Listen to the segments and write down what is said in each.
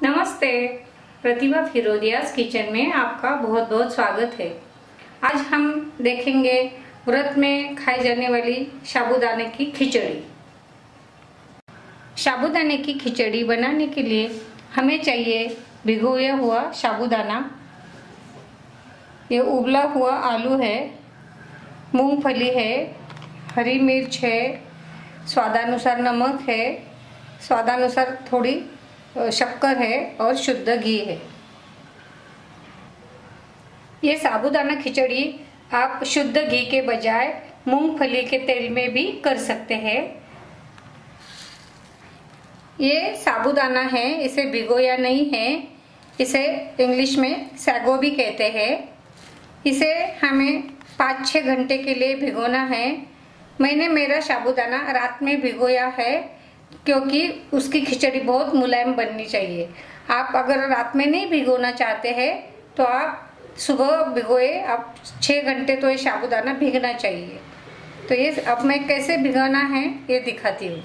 नमस्ते। प्रतिभा फिरोदियास किचन में आपका बहुत बहुत स्वागत है। आज हम देखेंगे व्रत में खाई जाने वाली साबूदाने की खिचड़ी। साबूदाने की खिचड़ी बनाने के लिए हमें चाहिए भिगोया हुआ साबूदाना, ये उबला हुआ आलू है, मूंगफली है, हरी मिर्च है, स्वादानुसार नमक है, स्वादानुसार थोड़ी शक्कर है और शुद्ध घी है। ये साबूदाना खिचड़ी आप शुद्ध घी के बजाय मूंगफली के तेल में भी कर सकते हैं। ये साबूदाना है, इसे भिगोया नहीं है, इसे इंग्लिश में सैगो भी कहते हैं। इसे हमें 5-6 घंटे के लिए भिगोना है। मैंने मेरा साबूदाना रात में भिगोया है क्योंकि उसकी खिचड़ी बहुत मुलायम बननी चाहिए। आप अगर रात में नहीं भिगोना चाहते हैं तो आप सुबह भिगोए, आप 6 घंटे तो ये साबूदाना भीगना चाहिए। तो ये अब मैं कैसे भिगोना है ये दिखाती हूँ।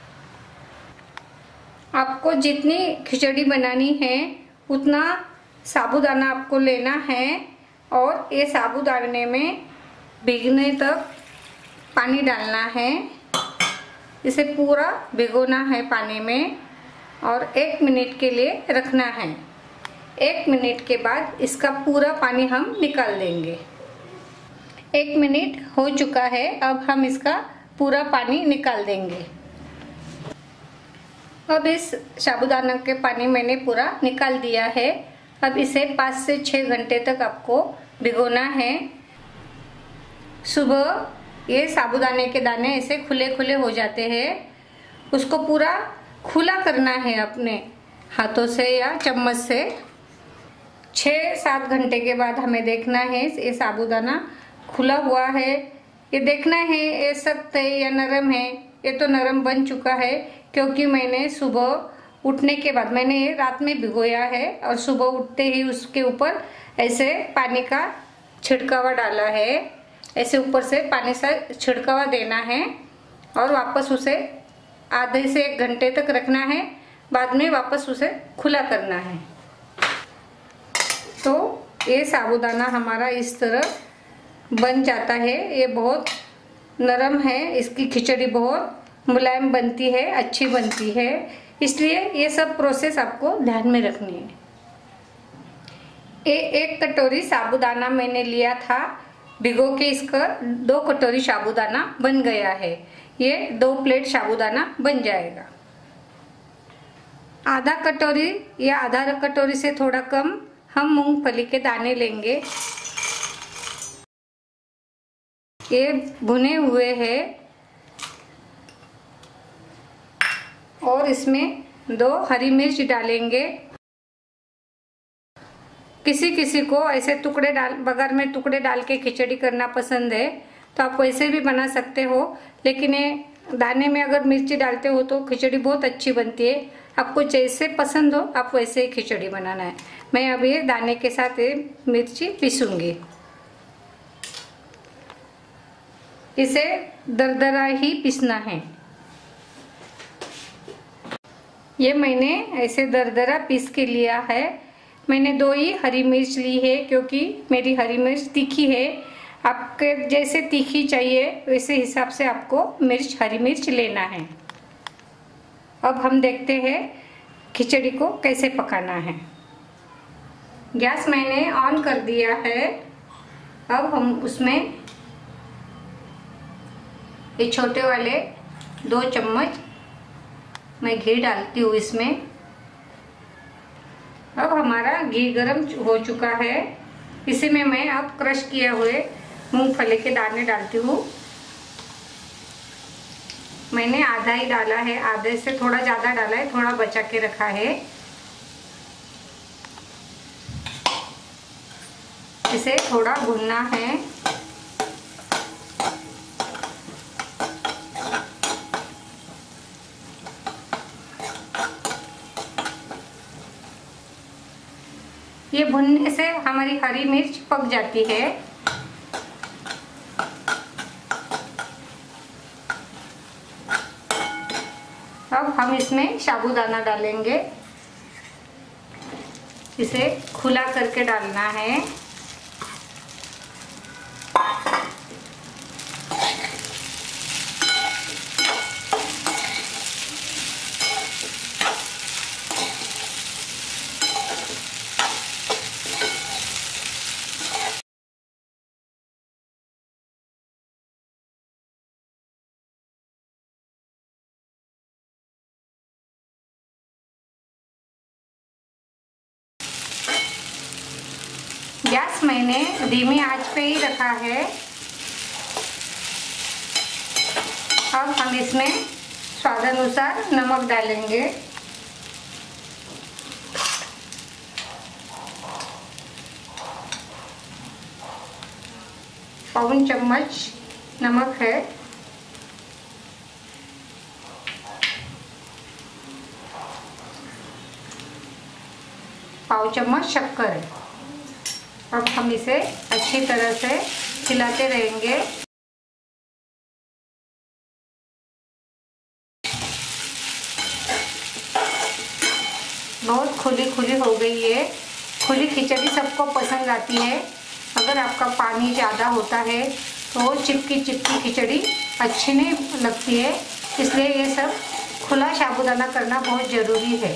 आपको जितनी खिचड़ी बनानी है उतना साबूदाना आपको लेना है और ये साबूदाने में भीगने तक पानी डालना है। इसे पूरा भिगोना है पानी में और 1 मिनट के लिए रखना है। 1 मिनट के बाद इसका पूरा पानी हम निकाल देंगे। 1 मिनट हो चुका है, अब हम इसका पूरा पानी निकाल देंगे। अब इस साबूदाना के पानी मैंने पूरा निकाल दिया है। अब इसे 5 से 6 घंटे तक आपको भिगोना है। सुबह ये साबूदाने के दाने ऐसे खुले खुले हो जाते हैं, उसको पूरा खुला करना है अपने हाथों से या चम्मच से। 6-7 घंटे के बाद हमें देखना है ये साबूदाना खुला हुआ है। ये देखना है ये सख्त है या नरम है। ये तो नरम बन चुका है क्योंकि मैंने सुबह उठने के बाद, मैंने ये रात में भिगोया है और सुबह उठते ही उसके ऊपर ऐसे पानी का छिड़कावा डाला है। ऐसे ऊपर से पानी से छिड़कावा देना है और वापस उसे आधे से 1 घंटे तक रखना है। बाद में वापस उसे खुला करना है। तो ये साबूदाना हमारा इस तरह बन जाता है। ये बहुत नरम है, इसकी खिचड़ी बहुत मुलायम बनती है, अच्छी बनती है। इसलिए ये सब प्रोसेस आपको ध्यान में रखनी है। 1 कटोरी साबूदाना मैंने लिया था, भिगो के इसका 2 कटोरी साबूदाना बन गया है। ये 2 प्लेट साबूदाना बन जाएगा। आधा कटोरी या आधा कटोरी से थोड़ा कम हम मूंगफली के दाने लेंगे। ये भुने हुए हैं और इसमें 2 हरी मिर्च डालेंगे। किसी किसी को ऐसे टुकड़े डाल, बगैर में टुकड़े डाल के खिचड़ी करना पसंद है तो आप वैसे भी बना सकते हो, लेकिन ये दाने में अगर मिर्ची डालते हो तो खिचड़ी बहुत अच्छी बनती है। आपको जैसे पसंद हो आप वैसे ही खिचड़ी बनाना है। मैं अब ये दाने के साथ ये मिर्ची पीसूंगी। इसे दरदरा ही पीसना है। ये मैंने ऐसे दरदरा पीस के लिया है। मैंने 2 ही हरी मिर्च ली है क्योंकि मेरी हरी मिर्च तीखी है। आपके जैसे तीखी चाहिए वैसे हिसाब से आपको हरी मिर्च लेना है। अब हम देखते हैं खिचड़ी को कैसे पकाना है। गैस मैंने ऑन कर दिया है। अब हम उसमें ये छोटे वाले 2 चम्मच मैं घी डालती हूँ इसमें। अब हमारा घी गरम हो चुका है। इसी में मैं अब क्रश किए हुए मूंगफली के दाने डालती हूँ। मैंने आधा ही डाला है, आधे से थोड़ा ज़्यादा डाला है, थोड़ा बचा के रखा है। इसे थोड़ा भूनना है। ये भुनने से हमारी हरी मिर्च पक जाती है। अब हम इसमें साबूदाना डालेंगे। इसे खुला करके डालना है। गैस मैंने धीमी आंच पे ही रखा है। अब हम इसमें स्वादानुसार नमक डालेंगे। पौन चम्मच नमक है। पाव चम्मच शक्कर है। अब हम इसे अच्छी तरह से हिलाते रहेंगे। बहुत खुली खुली हो गई है। खुली खिचड़ी सबको पसंद आती है। अगर आपका पानी ज़्यादा होता है तो चिपकी चिपकी खिचड़ी अच्छी नहीं लगती है, इसलिए ये सब खुला साबूदाना करना बहुत ज़रूरी है।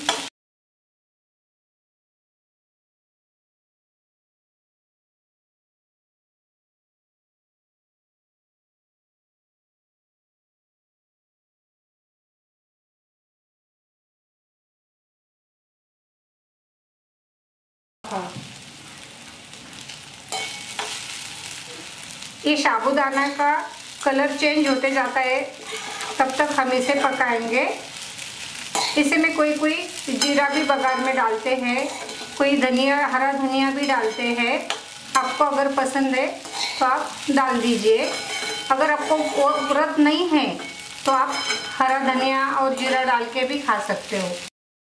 ये साबूदाना का कलर चेंज होते जाता है, तब तक हम इसे पकाएंगे। इसे में कोई कोई जीरा भी बघार में डालते हैं, कोई धनिया, हरा धनिया भी डालते हैं। आपको अगर पसंद है तो आप डाल दीजिए। अगर आपको व्रत नहीं है तो आप हरा धनिया और जीरा डाल के भी खा सकते हो।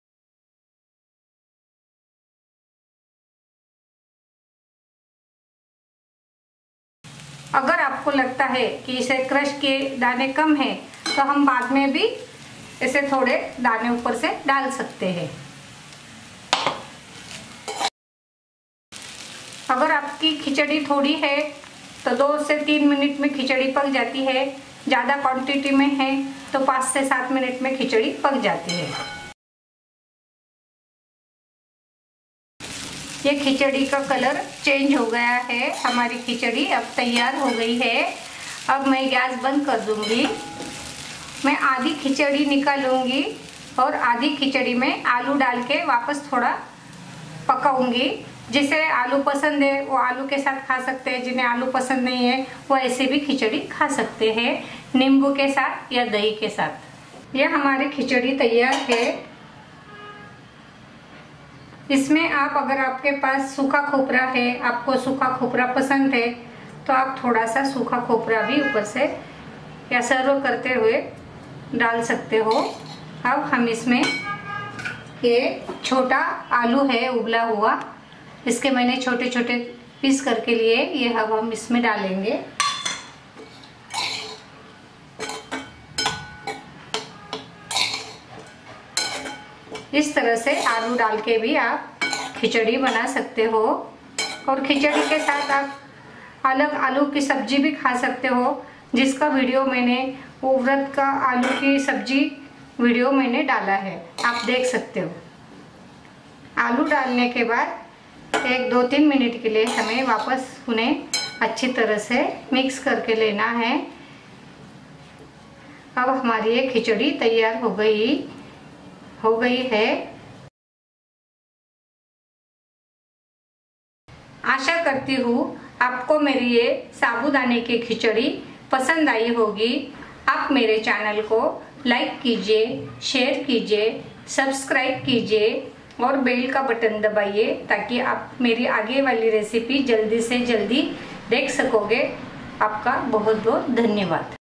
अगर आपको लगता है कि इसे क्रश के दाने कम हैं तो हम बाद में भी इसे थोड़े दाने ऊपर से डाल सकते हैं। अगर आपकी खिचड़ी थोड़ी है तो 2 से 3 मिनट में खिचड़ी पक जाती है। ज़्यादा क्वांटिटी में है तो 5 से 7 मिनट में खिचड़ी पक जाती है। ये खिचड़ी का कलर चेंज हो गया है। हमारी खिचड़ी अब तैयार हो गई है। अब मैं गैस बंद कर दूंगी। मैं आधी खिचड़ी निकालूंगी और आधी खिचड़ी में आलू डाल के वापस थोड़ा पकाऊंगी। जिसे आलू पसंद है वो आलू के साथ खा सकते हैं, जिन्हें आलू पसंद नहीं है वो ऐसे भी खिचड़ी खा सकते हैं, नींबू के साथ या दही के साथ। यह हमारी खिचड़ी तैयार है। इसमें आप, अगर आपके पास सूखा खोपरा है, आपको सूखा खोपरा पसंद है तो आप थोड़ा सा सूखा खोपरा भी ऊपर से या सर्व करते हुए डाल सकते हो। अब हम इसमें ये छोटा आलू है उबला हुआ, इसके मैंने छोटे छोटे पीस करके लिए, ये अब हम इसमें डालेंगे। इस तरह से आलू डाल के भी आप खिचड़ी बना सकते हो। और खिचड़ी के साथ आप अलग आलू की सब्जी भी खा सकते हो, जिसका वीडियो मैंने वो व्रत का आलू की सब्जी वीडियो मैंने डाला है, आप देख सकते हो। आलू डालने के बाद 1-2-3 मिनट के लिए हमें वापस उन्हें अच्छी तरह से मिक्स करके लेना है। अब हमारी ये खिचड़ी तैयार हो गई है। आशा करती हूँ आपको मेरी ये साबूदाने की खिचड़ी पसंद आई होगी। आप मेरे चैनल को लाइक कीजिए, शेयर कीजिए, सब्सक्राइब कीजिए और बेल का बटन दबाइए ताकि आप मेरी आगे वाली रेसिपी जल्दी से जल्दी देख सकोगे। आपका बहुत बहुत धन्यवाद।